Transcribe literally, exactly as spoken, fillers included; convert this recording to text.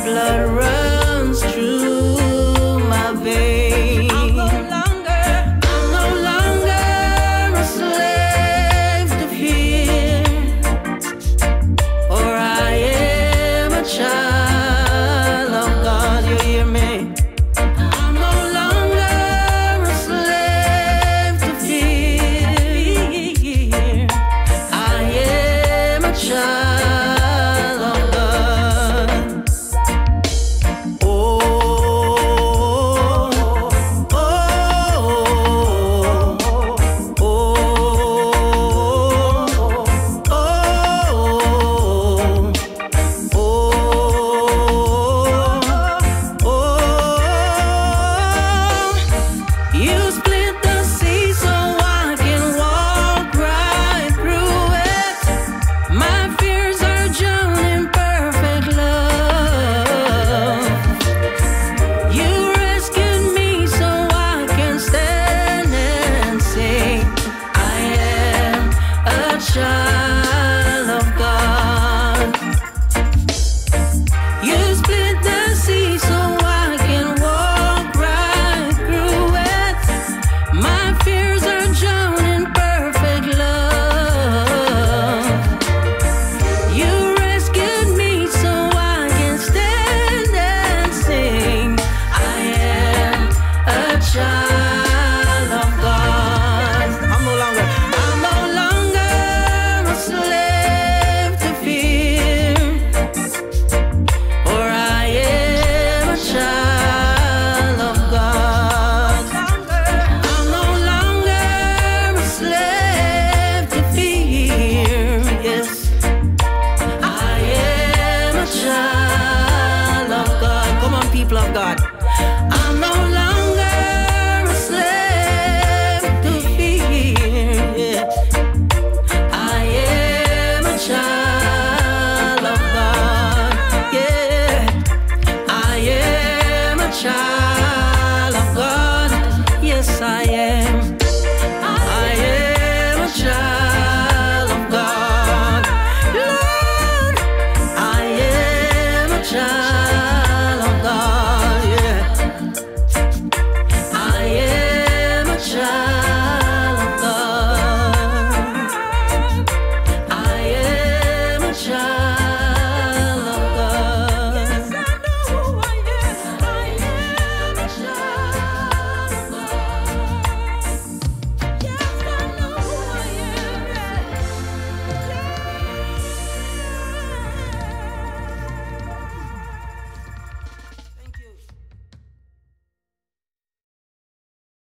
blood runs through my veins. I'm no longer, I'm no longer a slave to fear, for I am a child of God. You hear me? I'm no longer a slave to fear. I am a child of God. Oh, oh, oh, oh, oh, oh. You split the sea so I can walk right through it. My fears are drowned in perfect love. You rescued me so I can stand and sing. I am a child of God. You split the sea so I can walk right through it. My fears are drowned in perfect love. You rescued me so I can stand and sing. I am a child of God. I'm no longer, I'm no longer a slave to fear, for I am a child of God. I'm no longer a slave to fear. Yes, I am a child of God. Come on, people of God. I'm no